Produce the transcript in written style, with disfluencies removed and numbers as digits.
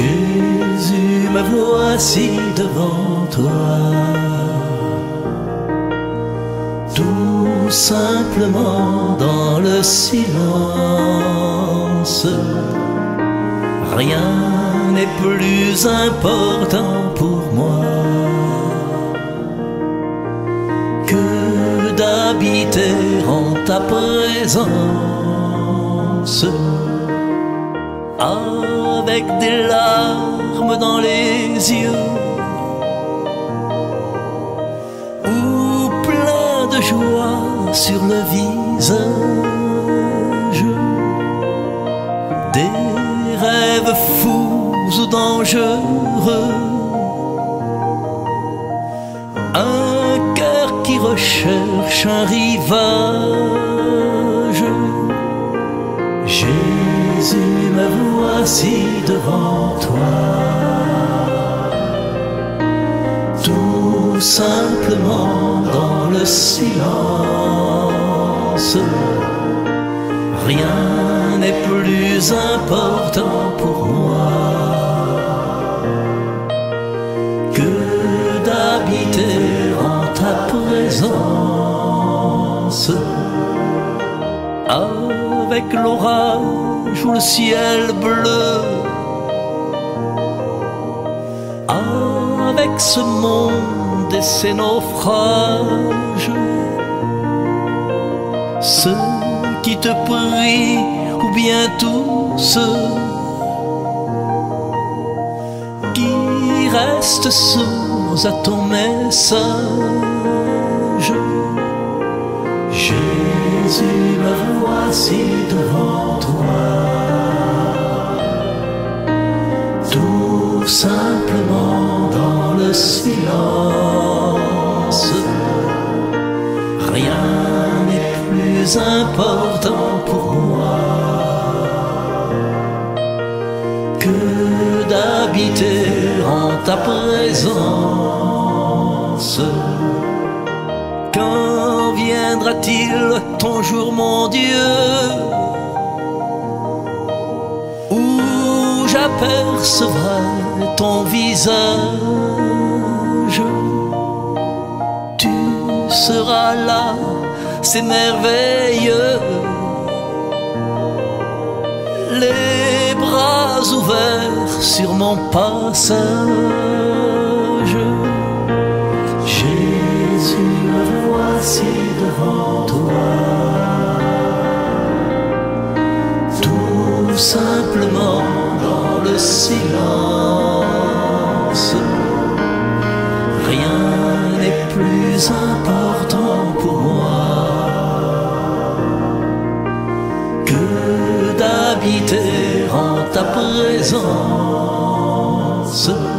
Jésus, me voici devant toi, tout simplement dans le silence. Rien n'est plus important pour moi que d'habiter en ta présence, avec des larmes dans les yeux ou plein de joie sur le visage, des rêves fous ou dangereux, un cœur qui recherche un rivage. Jésus, me voici devant toi, tout simplement dans le silence. Rien n'est plus important pour moi que d'habiter en ta présence, avec l'orage ou le ciel bleu, avec ce monde et ses naufrages, ceux qui te prient ou bien tous ceux qui restent sourds à ton message. Jésus, me voici devant toi, tout simplement dans le silence. Rien n'est plus important pour moi que d'habiter en ta présence. Quand viendra-t-il ton jour, mon Dieu, où j'apercevrai ton visage? Tu seras là, c'est merveilleux, les bras ouverts sur mon passage. Jésus, me voici devant toi, tout simplement dans le silence. Rien n'est plus important pour moi que d'habiter en ta présence.